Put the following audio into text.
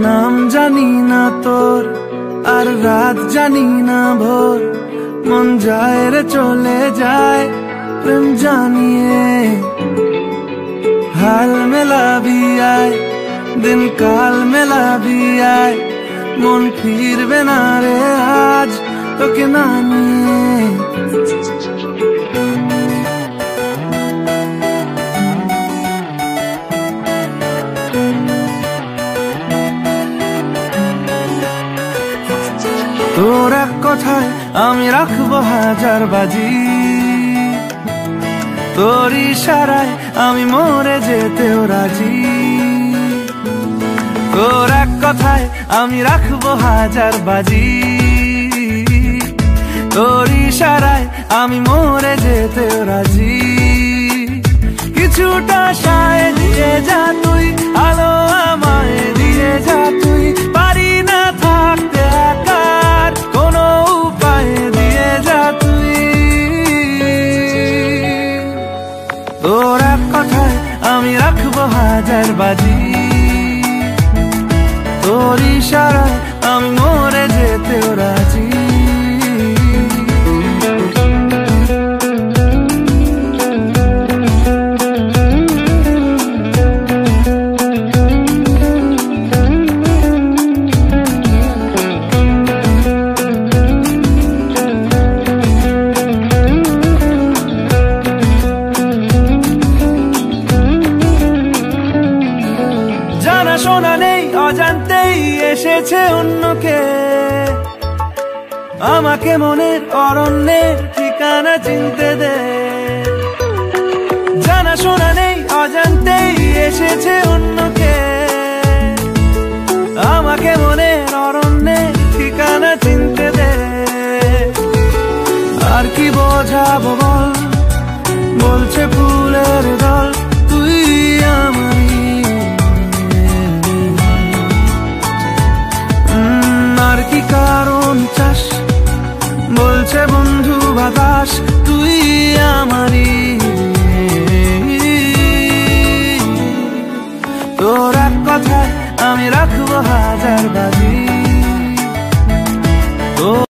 নাম জানি না তোর, আর রাত জানি না ভোর, মন যায় রে চলে যায় প্রেম জানিয়ে। हाल मेला भी आए दिन काल मेला भी आए, मन फिरबे ना रे आज তোকে না নিয়ে। তোর এক কথায় আমি রাখবো হাজার বাজি, তোর ইশারায় আমি মরে যেতেও রাজি। তোর এক কথায় আমি রাখবো হাজার বাজি, তোর ইশারায় আমি মরে যেতেও রাজি। কিছুটা সায় দিয়ে যা তুই, আলো আমায় দিয়ে যা তুই, পারি না থাকতে একার কোনো উপায় দিয়ে যা তুই। তোর এক কথায় আমি রাখবো হাজার বাজি, তোর ইশারায় আমি মরে যেতেও রাজি। শোনা নেই অজান্তেই এসেছে অন্যকে, আমাকে মনের অরণ্যের ঠিকানা চিনতে দে। জানা শোনা নেই অজান্তেই এসেছে অন্যকে, আমাকে মনের অরণ্যের ঠিকানা চিনতে দে। আর কি বোঝাবো বল, বলছে ফুলের দল তুই আমারই। আর কি কারণ চাস, বলছে বন্ধু বাতাস তুই আমারই। তোর এক কথায় আমি রাখবো হাজার বাজি,